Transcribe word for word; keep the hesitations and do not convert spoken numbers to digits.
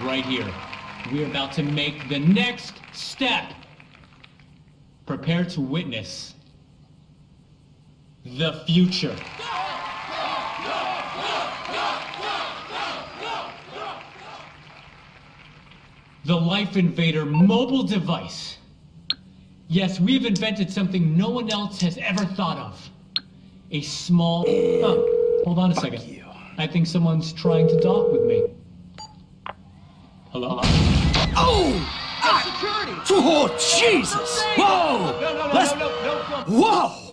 right here. We're about to make the next step. Prepare to witness the future. The Life Invader mobile device. Yes, we've invented something no one else has ever thought of. A small... Oh, hold on a Fuck second. you. I think someone's trying to talk with me. Hello? Oh! Security! Oh, Jesus! Whoa! No, no, no, Let's... no, no, no, no. Whoa!